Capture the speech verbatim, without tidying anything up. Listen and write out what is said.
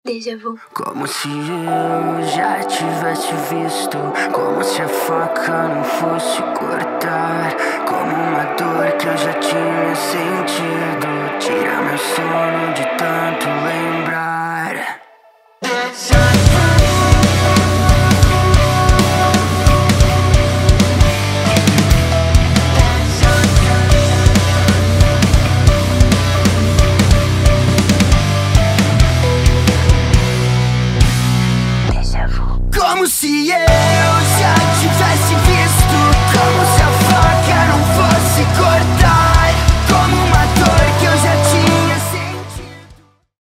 Déjà vu. Como se eu já tivesse visto, como se a faca não fosse cortar, como uma dor que eu já tinha sentido, tira meu sono de tanto lembrar. Como se eu já tivesse